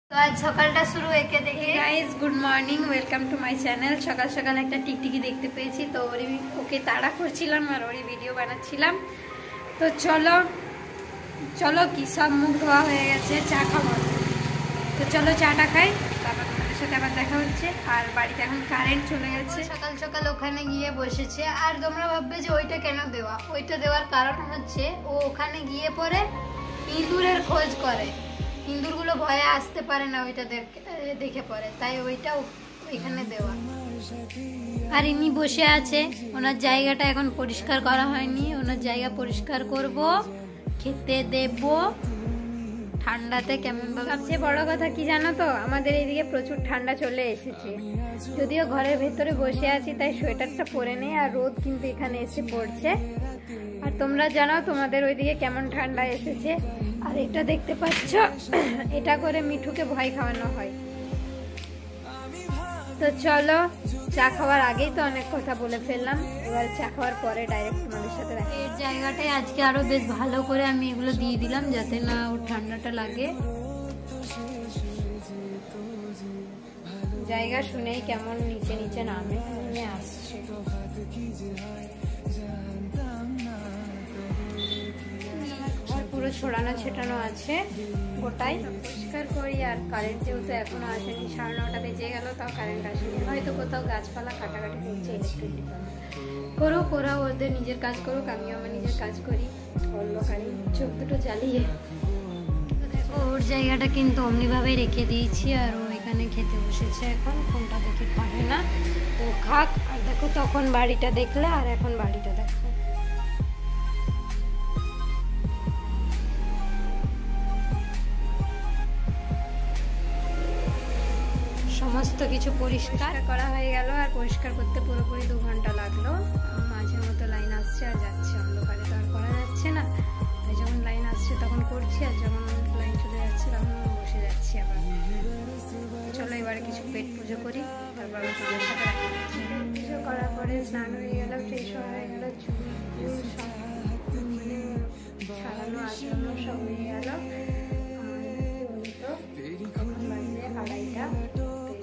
তো আজ সকালটা শুরু একে দেখে। Guys good morning, welcome to my channel. সকাল সকাল একটা টিকটিকি দেখতে পেয়েছি, তো ওকে তাড়া করছিলাম আর ওরই ভিডিও বানাচ্ছিলাম। তো চলো চলো কি সব মুখ ধোয়া হয়ে গেছে, চা খাবো। তো চলো চাটা খাই, তারপর তোমাদের সাথে আবার দেখা হচ্ছে। আর বাড়িতে এখন কারেন্ট চলে গেছে। সকাল সকাল ওখানে গিয়ে বসেছে। আর তোমরা ভাববে যে ওইটা কেন দেওয়া, ওইটা দেওয়ার কারণ হচ্ছে ও ওখানে গিয়ে পরে ইঁদুরের খোঁজ করে। ইঁদুরগুলো ভয়ে আসতে পারে না ওইটা দেখে পরে, তাই ওইটা ওইখানে দেওয়া। আর ইনি বসে আছে, ওনার জায়গাটা এখন পরিষ্কার করা হয়নি। ওনার জায়গা পরিষ্কার করব, খেতে দেব। ঠান্ডাতে কেমন ভাবে। সবচেয়ে বড় কথা কি জানো তো, আমাদের এইদিকে প্রচুর ঠান্ডা চলে এসেছে। যদিও ঘরের ভেতরে বসে আছি তাই সোয়েটারটা পরে নেই, আর রোদ কিন্তু এখানে এসে পড়ছে। আর তোমরা জানো তোমাদের ওইদিকে কেমন ঠান্ডা এসেছে। আর এটা দেখতে পাচ্ছ, এটা করে মিঠুকে ভয় খাওয়ানো হয়। তো চলো, চা খাওয়ার আগেই তো অনেক কথা বলে ফেললাম, এবার চা খাওয়ার পরে ডাইরেক্ট তোমাদের সাথে রাখি। এর জায়গাটায় আজকে আরো বেশ ভালো করে আমি এগুলো দিয়ে দিলাম, যাতে না ওর ঠান্ডাটা লাগে। জায়গা শুনেই কেমন নিচে নিচে নামে আসছে। পুরো ছড়ানো ছেটানো আছে, গোটাই পরিষ্কার করি। আর কারেন্ট যেহেতু এখনো আসেনি, 9:30 বেজে গেল, তাও কারেন্ট আসেনি। হয়তো কোথাও গাছপালা কাটাকাটি করছে, ইলেকট্রিক করুক, ওরা ওদের নিজের কাজ করুক, আমিও আমার নিজের কাজ করি অন্ধকারে চোখ দুটো জ্বালিয়ে। দেখো ওর জায়গাটা কিন্তু অমনিভাবেই রেখে দিয়েছি, আর ও এখানে খেতে বসেছে। এখন ফোনটা দেখে খাবে না, তো খাক। আর দেখো তখন বাড়িটা দেখলে, আর এখন বাড়িটা দেখো। সমস্ত কিছু পরিষ্কার করা হয়ে গেল, আর পরিষ্কার করতে পুরোপুরি 2 ঘন্টা লাগলো। মাঝে মতো লাইন আসছে আর যাচ্ছে, অন্ধকারে তো আর করা যাচ্ছে না। তাই যখন লাইন আসছে তখন করছি, আর যখন লাইন চলে যাচ্ছে তখন বসে যাচ্ছি আবার। চলো এবার কিছু পেট পুজো করি, তারপর তোমাদের সাথে পুজো করার পরে স্নান হয়ে গেল, ফ্রেশ হয়ে গেল, চুল সব মানে সারানো আসানো সব হয়ে গেল। তো এখন বাজে 2:30।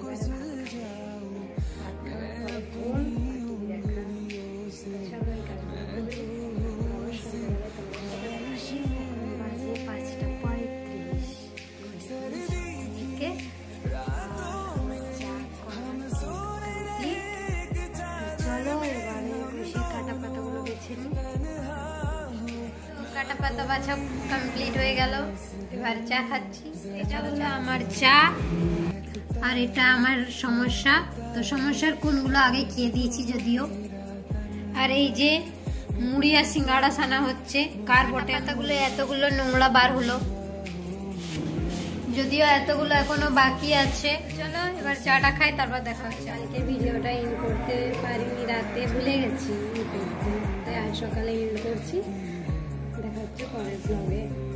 কাটা পাতা বাছা কমপ্লিট হয়ে গেল, এবার চা খাচ্ছি। এটা হলো আমার চা, আর এটা আমার সমস্যা। তো সমস্যার কোনগুলো আগে খেয়ে দিয়েছি যদিও। আর এই যে মুড়ি আর সিঙ্গাড়া ছানা হচ্ছে, কার বটে পাতাগুলো এতগুলো নোংরা বার হলো, যদিও এতগুলো এখনো বাকি আছে। চলো এবার চাটা খাই, তারপর দেখা হচ্ছে। কালকে ভিডিওটা ইন করতে পারিনি, রাতে ভুলে গেছি, তাই আজ সকালে ইন করছি। দেখা হচ্ছে পরের ব্লগে।